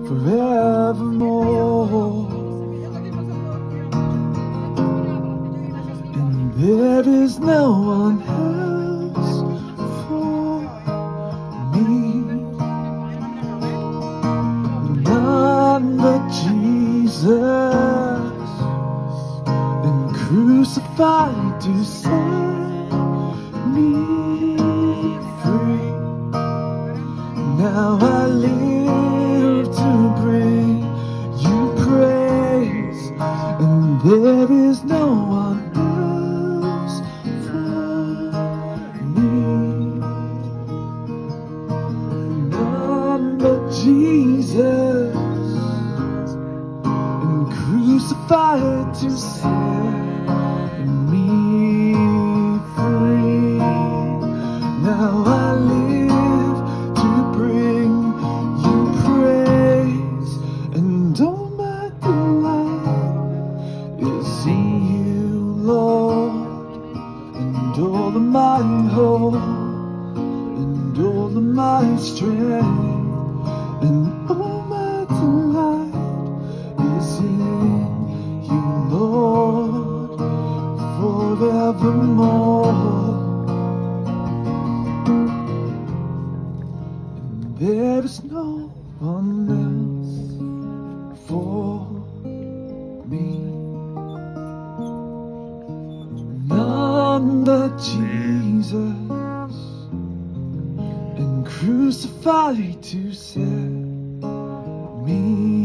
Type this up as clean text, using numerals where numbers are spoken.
forevermore. And there is no one else for me, none but Jesus, and crucified to set me free. Now I live to bring you praise, and there is no one else for me, none but Jesus, and crucified to set me free. Now I live to bring you praise, and all my delight is in you, Lord, and all of my hope, and all of my strength, and all my delight is in you, Lord, forevermore. There is no one else for me, none but Jesus, and crucified to set me